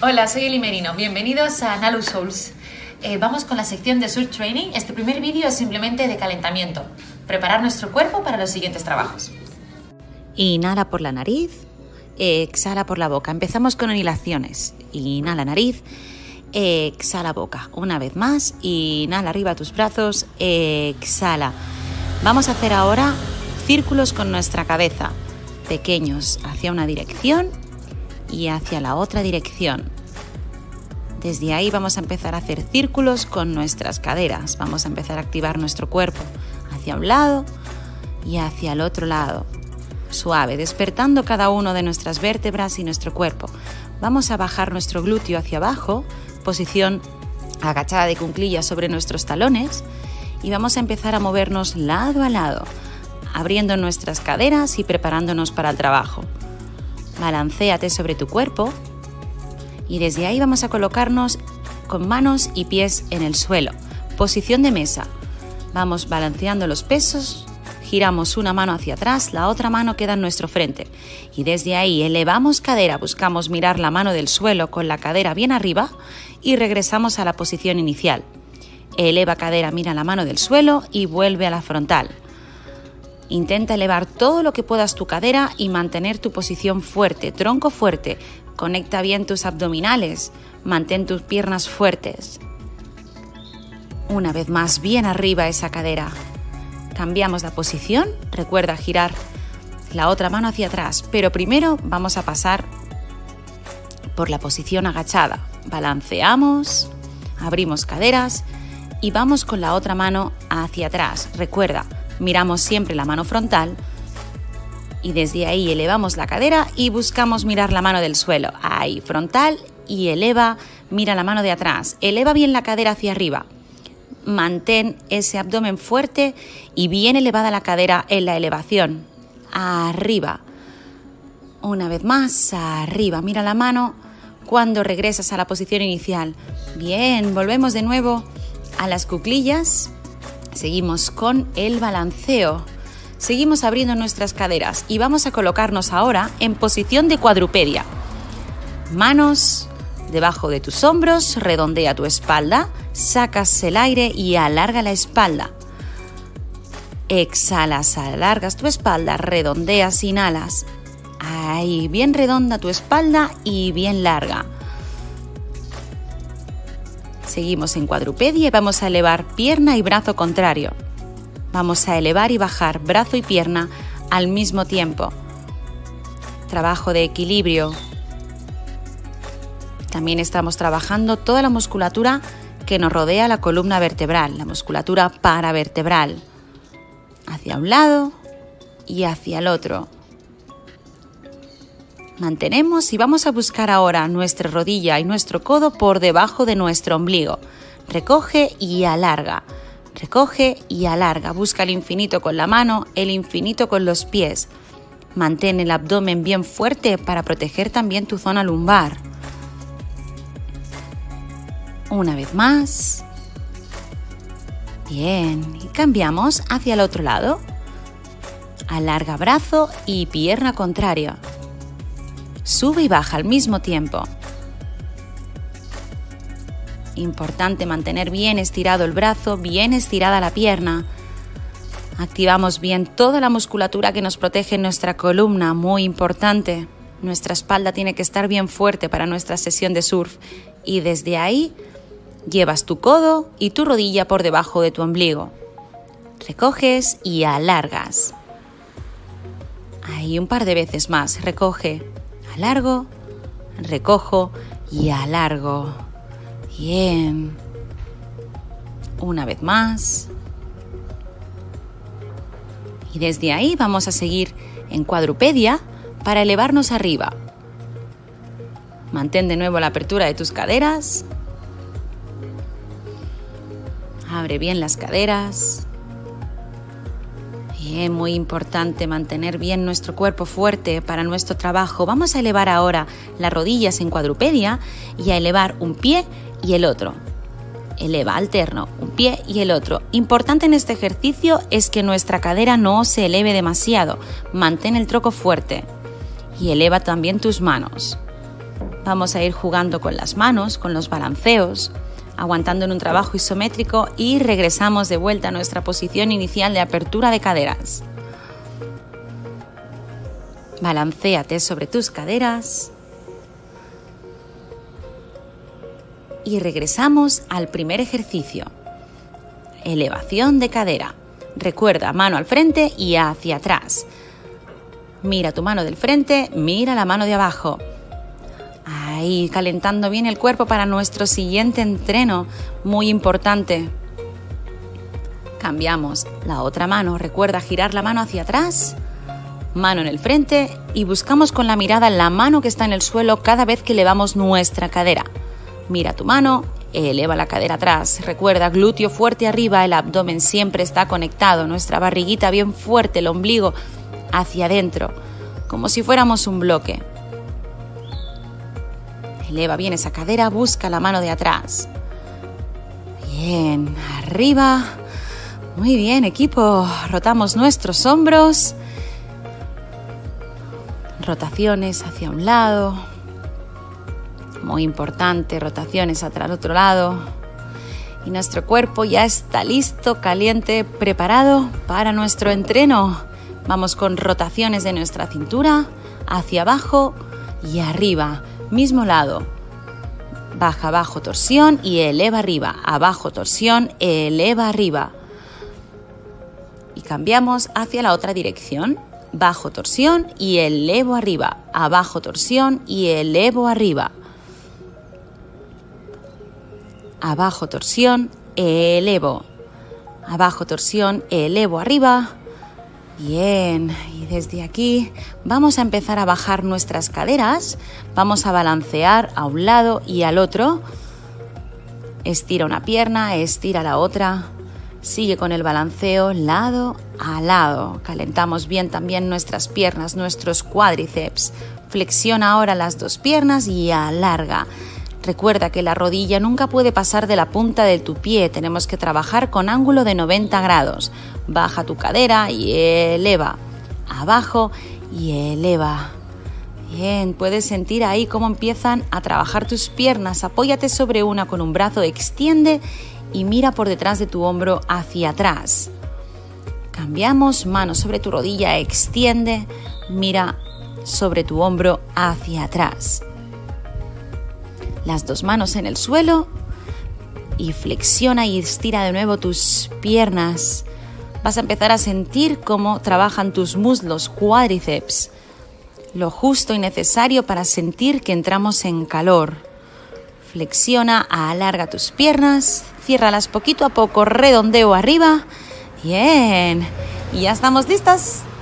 Hola, soy Eli Merino. Bienvenidos a Nalu Souls. Vamos con la sección de Surf Training. Este primer vídeo es simplemente de calentamiento. Preparar nuestro cuerpo para los siguientes trabajos. Inhala por la nariz, exhala por la boca. Empezamos con inhalaciones. Inhala nariz, exhala boca. Una vez más, inhala arriba tus brazos, exhala. Vamos a hacer ahora círculos con nuestra cabeza, pequeños hacia una dirección y hacia la otra dirección. Desde ahí vamos a empezar a hacer círculos con nuestras caderas. Vamos a empezar a activar nuestro cuerpo hacia un lado y hacia el otro lado. Suave, despertando cada uno de nuestras vértebras y nuestro cuerpo. Vamos a bajar nuestro glúteo hacia abajo, posición agachada de cuclillas sobre nuestros talones, y vamos a empezar a movernos lado a lado, abriendo nuestras caderas y preparándonos para el trabajo. Balancéate sobre tu cuerpo y desde ahí vamos a colocarnos con manos y pies en el suelo. Posición de mesa. Vamos balanceando los pesos, giramos una mano hacia atrás, la otra mano queda en nuestro frente. Y desde ahí elevamos cadera, buscamos mirar la mano del suelo con la cadera bien arriba y regresamos a la posición inicial. Eleva cadera, mira la mano del suelo y vuelve a la frontal. Intenta elevar todo lo que puedas tu cadera y mantener tu posición fuerte, tronco fuerte. Conecta bien tus abdominales, mantén tus piernas fuertes. Una vez más, bien arriba esa cadera. Cambiamos la posición, recuerda girar la otra mano hacia atrás, pero primero vamos a pasar por la posición agachada. Balanceamos, abrimos caderas y vamos con la otra mano hacia atrás. Recuerda, miramos siempre la mano frontal y desde ahí elevamos la cadera y buscamos mirar la mano del suelo. Ahí, frontal y eleva, mira la mano de atrás. Eleva bien la cadera hacia arriba. Mantén ese abdomen fuerte y bien elevada la cadera en la elevación. Arriba. Una vez más, arriba. Mira la mano cuando regresas a la posición inicial. Bien, volvemos de nuevo a las cuclillas. Seguimos con el balanceo. Seguimos abriendo nuestras caderas y vamos a colocarnos ahora en posición de cuadrupedia. Manos debajo de tus hombros, redondea tu espalda, sacas el aire y alarga la espalda. Exhalas, alargas tu espalda, redondeas, inhalas. Ahí, bien redonda tu espalda y bien larga. Seguimos en cuadrupedia y vamos a elevar pierna y brazo contrario. Vamos a elevar y bajar brazo y pierna al mismo tiempo. Trabajo de equilibrio. También estamos trabajando toda la musculatura que nos rodea la columna vertebral, la musculatura paravertebral. Hacia un lado y hacia el otro. Mantenemos y vamos a buscar ahora nuestra rodilla y nuestro codo por debajo de nuestro ombligo. Recoge y alarga. Recoge y alarga. Busca el infinito con la mano, el infinito con los pies. Mantén el abdomen bien fuerte para proteger también tu zona lumbar. Una vez más. Bien. Y cambiamos hacia el otro lado. Alarga brazo y pierna contraria. Sube y baja al mismo tiempo. Importante mantener bien estirado el brazo, bien estirada la pierna. Activamos bien toda la musculatura que nos protege en nuestra columna, muy importante. Nuestra espalda tiene que estar bien fuerte para nuestra sesión de surf. Y desde ahí llevas tu codo y tu rodilla por debajo de tu ombligo. Recoges y alargas. Ahí un par de veces más. Recoge. Alargo, recojo y alargo. Bien. Una vez más. Y desde ahí vamos a seguir en cuadrupedia para elevarnos arriba. Mantén de nuevo la apertura de tus caderas. Abre bien las caderas. Bien, muy importante mantener bien nuestro cuerpo fuerte para nuestro trabajo. Vamos a elevar ahora las rodillas en cuadrupedia y a elevar un pie y el otro. Eleva alterno, un pie y el otro. Importante en este ejercicio es que nuestra cadera no se eleve demasiado. Mantén el tronco fuerte y eleva también tus manos. Vamos a ir jugando con las manos, con los balanceos, aguantando en un trabajo isométrico y regresamos de vuelta a nuestra posición inicial de apertura de caderas. Balancéate sobre tus caderas y regresamos al primer ejercicio. Elevación de cadera. Recuerda, mano al frente y hacia atrás. Mira tu mano del frente, mira la mano de abajo. Ahí, calentando bien el cuerpo para nuestro siguiente entreno, muy importante. Cambiamos la otra mano, recuerda girar la mano hacia atrás, mano en el frente y buscamos con la mirada la mano que está en el suelo cada vez que elevamos nuestra cadera. Mira tu mano, eleva la cadera atrás, recuerda glúteo fuerte arriba, el abdomen siempre está conectado, nuestra barriguita bien fuerte, el ombligo hacia adentro, como si fuéramos un bloque. Eleva bien esa cadera, busca la mano de atrás. Bien, arriba. Muy bien, equipo. Rotamos nuestros hombros. Rotaciones hacia un lado. Muy importante, rotaciones hacia el otro lado. Y nuestro cuerpo ya está listo, caliente, preparado para nuestro entreno. Vamos con rotaciones de nuestra cintura hacia abajo y arriba. Mismo lado, baja abajo torsión y eleva arriba, abajo torsión, eleva arriba. Y cambiamos hacia la otra dirección, bajo torsión y elevo arriba, abajo torsión y elevo arriba. Abajo torsión, elevo, abajo torsión, elevo arriba. Bien, y desde aquí vamos a empezar a bajar nuestras caderas, vamos a balancear a un lado y al otro. Estira una pierna, estira la otra, sigue con el balanceo lado a lado. Calentamos bien también nuestras piernas, nuestros cuádriceps. Flexiona ahora las dos piernas y alarga. Recuerda que la rodilla nunca puede pasar de la punta de tu pie, tenemos que trabajar con ángulo de 90 grados. Baja tu cadera y eleva, abajo y eleva. Bien, puedes sentir ahí cómo empiezan a trabajar tus piernas. Apóyate sobre una con un brazo, extiende y mira por detrás de tu hombro hacia atrás. Cambiamos, mano sobre tu rodilla, extiende, mira sobre tu hombro hacia atrás. Las dos manos en el suelo y flexiona y estira de nuevo tus piernas. Vas a empezar a sentir cómo trabajan tus muslos, cuádriceps. Lo justo y necesario para sentir que entramos en calor. Flexiona, alarga tus piernas, ciérralas poquito a poco, redondeo arriba. Bien, y ya estamos listas.